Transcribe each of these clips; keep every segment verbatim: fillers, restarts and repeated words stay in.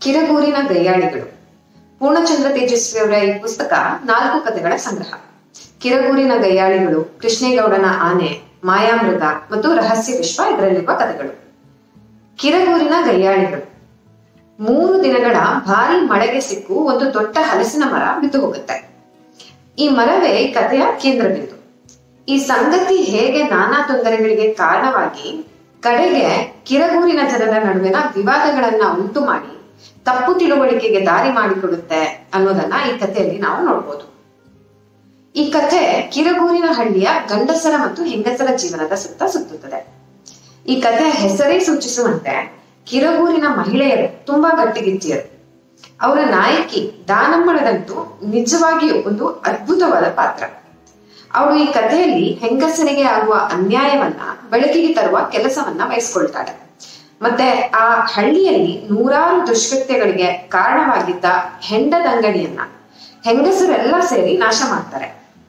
ಕಿರಗೂರಿನ ಗಯ್ಯಾಳಿಗಳು. ಪೂರ್ಣಚಂದ್ರ ತೇಜಸ್ವಿ ಅವರ ಈ ಪುಸ್ತಕ ನಾಲ್ಕು ಕಥೆಗಳ ಸಂಗ್ರಹ. ಕಿರಗೂರಿನ ಗಯ್ಯಾಳಿಗಳು, ಕೃಷ್ಣೇಗೌಡನ ಆನೆ, ಮಾಯಾಮೃಗ ಮತ್ತು ರಹಸ್ಯ ವಿಶ್ವ ಇದರಲ್ಲಿರುವ ಕಥೆಗಳು. ಕಿರಗೂರಿನ ಗಯ್ಯಾಳಿಗಳು. ಮೂರು ದಿನಗಳ ಭಾರಿ ಮಳೆಗೆ ಸಿಕ್ಕು ಒಂದು ದೊಡ್ಡ ಹಲಸಿನ ಮರ ಬಿದ್ದು ಹೋಗುತ್ತೆ. ಈ ಮರವೇ ಈ ಕಥೆಯ ಕೇಂದ್ರ ಬಿಂದು. ಈ ಸಂಗತಿ ಹೇಗೆ ನಾನಾ ತೊಂದರೆಗಳಿಗೆ ಕಾರಣವಾಗಿ ಕಡೆಗೆ ಕಿರಗೂರಿನ ಜನರ ನಡುವಿನ ವಿವಾದಗಳನ್ನ ಉಂಟು ಮಾಡಿ ತಪ್ಪು ತಿಳುವಳಿಕೆಗೆ ದಾರಿ ಮಾಡಿಕೊಡುತ್ತೆ ಅನ್ನೋದನ್ನ ಈ ಕಥೆಯಲ್ಲಿ ನಾವು ನೋಡ್ಬೋದು. ಈ ಕಥೆ ಕಿರಗೂರಿನ ಹಳ್ಳಿಯ ಗಂಡಸರ ಮತ್ತು ಹೆಂಗಸರ ಜೀವನದ ಸುತ್ತ ಸುತ್ತುತ್ತದೆ. ಈ ಕಥೆಯ ಹೆಸರೇ ಸೂಚಿಸುವಂತೆ ಕಿರಗೂರಿನ ಮಹಿಳೆಯರು ತುಂಬಾ ಗಟ್ಟಿಗಿಚ್ಚಿಯರು. ಅವರ ನಾಯಕಿ ದಾನಮ್ಮಳದಂತೂ ನಿಜವಾಗಿಯೂ ಒಂದು ಅದ್ಭುತವಾದ ಪಾತ್ರ. ಅವಳು ಈ ಕಥೆಯಲ್ಲಿ ಹೆಂಗಸರಿಗೆ ಆಗುವ ಅನ್ಯಾಯವನ್ನ ಬೆಳಕಿಗೆ ತರುವ ಕೆಲಸವನ್ನ ವಹಿಸ್ಕೊಳ್ತಾಳೆ. ಮತ್ತೆ ಆ ಹಳ್ಳಿಯಲ್ಲಿ ನೂರಾರು ದುಷ್ಕೃತ್ಯಗಳಿಗೆ ಕಾರಣವಾಗಿದ್ದ ಹೆಂಡದಂಗಡಿಯನ್ನ ಹೆಂಗಸರೆಲ್ಲ ಸೇರಿ ನಾಶ ಮಾಡ್ತಾರೆ.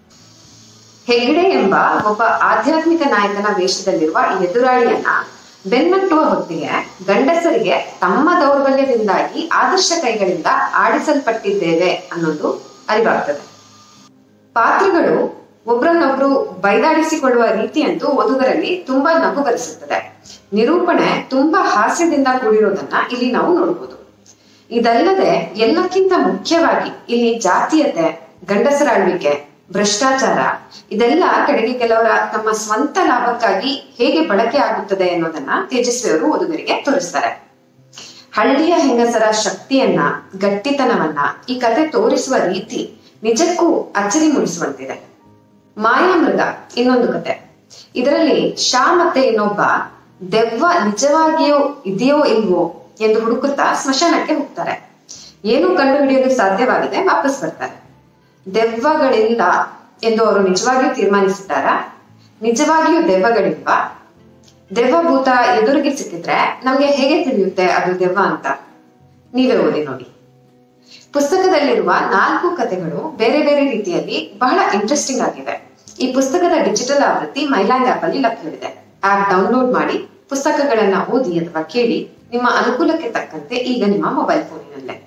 ಹೆಗ್ಡೆ ಎಂಬ ಒಬ್ಬ ಆಧ್ಯಾತ್ಮಿಕ ನಾಯಕನ ವೇಷದಲ್ಲಿರುವ ಎದುರಾಳಿಯನ್ನ ಬೆನ್ನಟ್ಟುವ ಹೊತ್ತಿಗೆ ಗಂಡಸರಿಗೆ ತಮ್ಮ ದೌರ್ಬಲ್ಯದಿಂದಾಗಿ ಆದರ್ಶ ಕೈಗಳಿಂದ ಆಡಿಸಲ್ಪಟ್ಟಿದ್ದೇವೆ ಅನ್ನೋದು ಅರಿವಾಗ್ತದೆ. ಪಾತ್ರಗಳು ಒಬ್ರನ್ನೊಬ್ರು ಬೈದಾಡಿಸಿಕೊಳ್ಳುವ ರೀತಿಯಂತೂ ಓದುಗರಲ್ಲಿ ತುಂಬಾ ನಗು ಬರಿಸುತ್ತದೆ. ನಿರೂಪಣೆ ತುಂಬಾ ಹಾಸ್ಯದಿಂದ ಕೂಡಿರೋದನ್ನ ಇಲ್ಲಿ ನಾವು ನೋಡ್ಬೋದು. ಇದಲ್ಲದೆ ಎಲ್ಲಕ್ಕಿಂತ ಮುಖ್ಯವಾಗಿ ಇಲ್ಲಿ ಜಾತೀಯತೆ, ಗಂಡಸರ ಆಳ್ವಿಕೆ, ಭ್ರಷ್ಟಾಚಾರ ಇದೆಲ್ಲ ಕಡೆಗೆ ಕೆಲವರ ತಮ್ಮ ಸ್ವಂತ ಲಾಭಕ್ಕಾಗಿ ಹೇಗೆ ಬಳಕೆ ಆಗುತ್ತದೆ ಅನ್ನೋದನ್ನ ತೇಜಸ್ವಿ ಅವರು ಓದುಗರಿಗೆ ತೋರಿಸ್ತಾರೆ. ಹಳ್ಳಿಯ ಹೆಂಗಸರ ಶಕ್ತಿಯನ್ನ, ಗಟ್ಟಿತನವನ್ನ ಈ ಕತೆ ತೋರಿಸುವ ರೀತಿ ನಿಜಕ್ಕೂ ಅಚ್ಚರಿ ಮೂಡಿಸುವಂತಿದೆ. ಮಾಯಾಮೃಗ ಇನ್ನೊಂದು ಕತೆ. ಇದರಲ್ಲಿ ಶಾ ಮತ್ತೆ ಇನ್ನೊಬ್ಬ ದೆವ್ವ ನಿಜವಾಗಿಯೋ ಇದೆಯೋ ಇಲ್ವೋ ಎಂದು ಹುಡುಕುತ್ತಾ ಸ್ಮಶಾನಕ್ಕೆ ಹೋಗ್ತಾರೆ. ಏನು ಕಂಡು ಹಿಡಿಯಲು ಸಾಧ್ಯವಾಗದೆ ವಾಪಸ್ ಬರ್ತಾರೆ. ದೆವ್ವಗಳಿಲ್ಲ ಎಂದು ಅವರು ನಿಜವಾಗಿಯೂ ತೀರ್ಮಾನಿಸಿದ್ದಾರಾ? ನಿಜವಾಗಿಯೂ ದೆವ್ವಗಳಿಲ್ವಾ? ದೆವ್ವ ಭೂತ ಎದುರಿಗೆ ಸಿಕ್ಕಿದ್ರೆ ನಮ್ಗೆ ಹೇಗೆ ತಿಳಿಯುತ್ತೆ ಅದು ದೆವ್ವ ಅಂತ? ನೀವೇ ಓದಿ ನೋಡಿ. ಪುಸ್ತಕದಲ್ಲಿರುವ ನಾಲ್ಕು ಕಥೆಗಳು ಬೇರೆ ಬೇರೆ ರೀತಿಯಲ್ಲಿ ಬಹಳ ಇಂಟ್ರೆಸ್ಟಿಂಗ್ ಆಗಿವೆ. ಈ ಪುಸ್ತಕದ ಡಿಜಿಟಲ್ ಆವೃತ್ತಿ ಮೈಲ್ಯಾಂಡ್ ಆಪ್ ಅಲ್ಲಿ ಲಭ್ಯವಿದೆ. ಆಪ್ ಡೌನ್ಲೋಡ್ ಮಾಡಿ ಪುಸ್ತಕಗಳನ್ನ ಓದಿ ಅಥವಾ ಕೇಳಿ ನಿಮ್ಮ ಅನುಕೂಲಕ್ಕೆ ತಕ್ಕಂತೆ ಈಗ ನಿಮ್ಮ ಮೊಬೈಲ್ ಫೋನಿನಲ್ಲೇ.